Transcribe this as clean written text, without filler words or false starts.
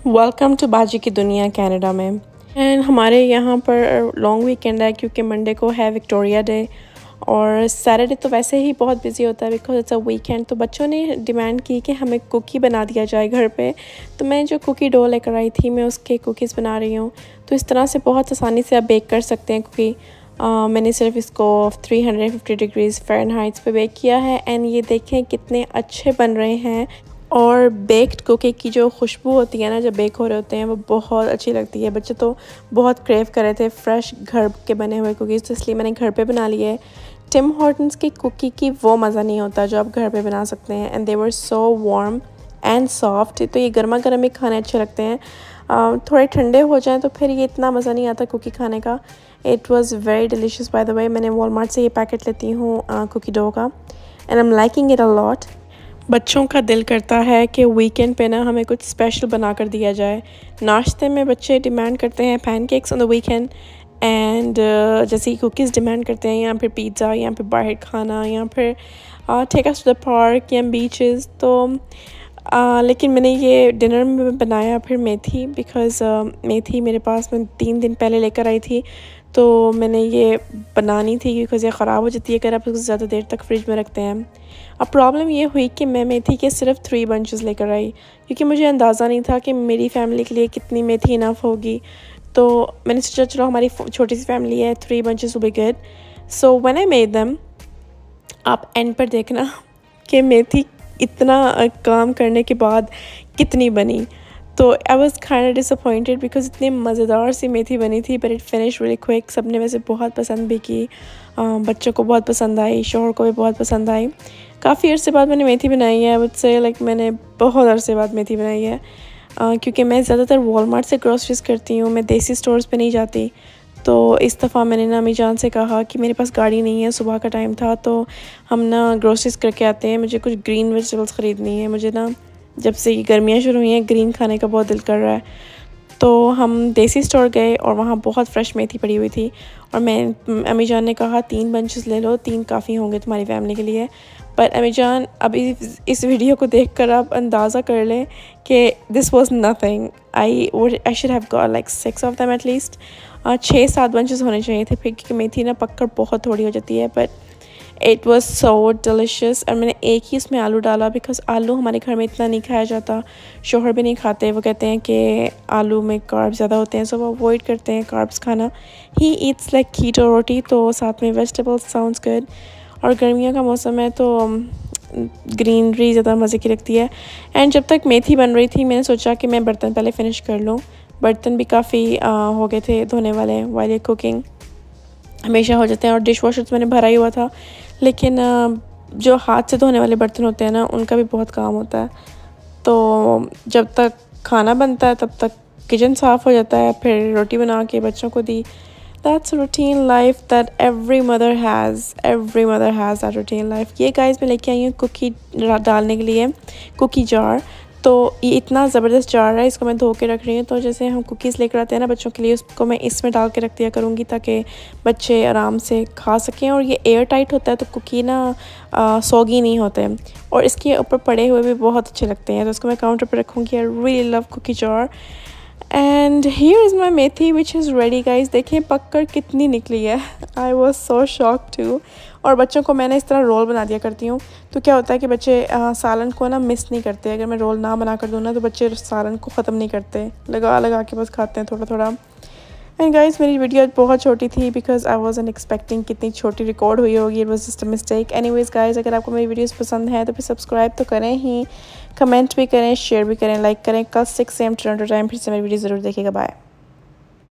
Welcome to बाजी की दुनिया कनाडा में। एंड हमारे यहाँ पर लॉन्ग वीकेंड है क्योंकि मंडे को है विक्टोरिया डे और सैटरडे तो वैसे ही बहुत बिजी होता है बिकॉज इट्स अ वीकेंड। तो बच्चों ने डिमांड की कि हमें कुकी बना दिया जाए घर पे। तो मैं जो कुकी डो लेकर आई थी मैं उसके कुकीज़ बना रही हूँ। तो इस तरह से बहुत आसानी से आप बेक कर सकते हैं कुकी। मैंने सिर्फ इसको 350 डिग्रीज़ फ़ारेनहाइट पे बेक किया है एंड ये देखें कितने अच्छे बन रहे हैं। और बेक्ड कुकी की जो खुशबू होती है ना जब बेक हो रहे होते हैं वो बहुत अच्छी लगती है। बच्चे तो बहुत क्रेव कर रहे थे फ्रेश घर के बने हुए कुकीज़, तो इसलिए मैंने घर पे बना लिए। टिम हॉर्टन्स की कुकी की वो मज़ा नहीं होता जो आप घर पे बना सकते हैं। And they were so warm and soft. तो ये गर्मा गर्म ही खाने अच्छे लगते हैं। थोड़े ठंडे हो जाएं तो फिर ये इतना मज़ा नहीं आता कुकी खाने का। It was very delicious by the way. मैंने वॉलमार्ट से ये पैकेट लेती हूँ कुकी डो का and I am liking it a lot. बच्चों का दिल करता है कि वीकेंड पे ना हमें कुछ स्पेशल बना कर दिया जाए। नाश्ते में बच्चे डिमांड करते हैं pancakes on the weekend and जैसे ही कुकीज़ डिमांड करते हैं, या फिर पिज़्ज़ा, या फिर बाहर खाना, या फिर take us to the park या बीचेस। तो लेकिन मैंने ये डिनर में बनाया फिर मेथी, बिकॉज़ मेथी मेरे पास मैं 3 दिन पहले लेकर आई थी। तो मैंने ये बनानी थी बिकॉज़ ये ख़राब हो जाती है अगर आप उसको ज़्यादा देर तक फ्रिज में रखते हैं। अब प्रॉब्लम ये हुई कि मैं मेथी के सिर्फ 3 बंचेस लेकर आई क्योंकि मुझे अंदाज़ा नहीं था कि मेरी फैमिली के लिए कितनी मेथी इनफ होगी। तो मैंने सोचा चलो हमारी छोटी सी फैमिली है, 3 bunches will be good. So when I made them, आप एंड पर देखना कि मेथी इतना काम करने के बाद कितनी बनी। तो I was kind of disappointed because इतनी मज़ेदार सी मेथी बनी थी, but it finish really quick. सब ने वैसे बहुत पसंद भी की, बच्चों को बहुत पसंद आई, शोहर को भी बहुत पसंद आई। काफ़ी अरसे बाद मैंने मेथी बनाई है। वुड से लाइक मैंने बहुत अरसे बाद मेथी बनाई है क्योंकि मैं ज़्यादातर वॉलमार्ट से ग्रोसरीज करती हूँ, मैं देसी स्टोर्स पे नहीं जाती। तो इस दफ़ा मैंने ना अम्मी जान से कहा कि मेरे पास गाड़ी नहीं है, सुबह का टाइम था, तो हम ना ग्रोसरीज करके आते हैं, मुझे कुछ ग्रीन वेजिटेबल्स ख़रीदनी है। मुझे ना जब से ये गर्मियाँ शुरू हुई हैं ग्रीन खाने का बहुत दिल कर रहा है। तो हम देसी स्टोर गए और वहाँ बहुत फ़्रेश मेथी पड़ी हुई थी और मैं अम्मी जान ने कहा 3 बंचेस ले लो, 3 काफ़ी होंगे तुम्हारी फैमिली के लिए। बट अम्मी जान अभी इस वीडियो को देखकर आप अंदाज़ा कर लें कि this was nothing. I should have got like 6 of them at least. 6-7 bunches होने चाहिए थे फिर, क्योंकि मेथी ना पककर बहुत थोड़ी हो जाती है। But it was so delicious. और मैंने एक ही इसमें आलू डाला बिकॉज आलू हमारे घर में इतना नहीं खाया जाता, शोहर भी नहीं खाते। वो कहते हैं कि आलू में कार्ब्स ज़्यादा होते हैं, सो वो अवॉइड करते हैं कार्ब्स खाना। ही ईट्स लाइक कीटो रोटी, तो साथ में वेजिटेबल्स साउंड्स गुड। और गर्मियों का मौसम है तो ग्रीनरी ज़्यादा मज़े की लगती है। एंड जब तक मेथी बन रही थी मैंने सोचा कि मैं बर्तन पहले फ़िनिश कर लूँ। बर्तन भी काफ़ी हो गए थे धोने वाले वाइल कुकिंग, हमेशा हो जाते हैं। और डिश वॉशर तो मैंने भरा ही हुआ था, लेकिन जो हाथ से धोने वाले बर्तन होते हैं ना उनका भी बहुत काम होता है। तो जब तक खाना बनता है तब तक किचन साफ़ हो जाता है, फिर रोटी बना के बच्चों को दी। That's routine life that every mother has that routine life. ये गाइस मैं लेके आई हूँ कुकी डालने के लिए कुकी जार। तो ये इतना ज़बरदस्त जार है, इसको मैं धो के रख रही हूँ। तो जैसे हम कुकीज़ लेकर आते हैं ना बच्चों के लिए, उसको मैं इसमें डाल के रख दिया करूँगी ताकि बच्चे आराम से खा सकें। और ये एयर टाइट होता है तो कुकी ना सॉगी नहीं होते, और इसके ऊपर पड़े हुए भी बहुत अच्छे लगते हैं। तो इसको मैं काउंटर पर रखूँगी। I really love cookie jar. And here is my methi which is ready guys. देखें पककर कितनी निकली है। I was so shock too. और बच्चों को मैंने इस तरह रोल बना दिया करती हूँ, तो क्या होता है कि बच्चे सालन को ना मिस नहीं करते। अगर मैं रोल ना बना कर दूँ ना तो बच्चे सालन को ख़त्म नहीं करते, लगा लगा के बस खाते हैं थोड़ा थोड़ा। एंड गाइज मेरी वीडियो बहुत छोटी थी बिकॉज आई वॉज़ एक्सपेक्टिंग कितनी छोटी रिकॉर्ड हुई होगी। It was just a mistake. Anyways guys, अगर आपको मेरी वीडियोस पसंद है तो फिर सब्सक्राइब तो करें ही, कमेंट भी करें, शेयर भी करें, लाइक करें। कल 6 AM टोरंटो टाइम फिर से मेरी वीडियो ज़रूर देखिएगा। बाय।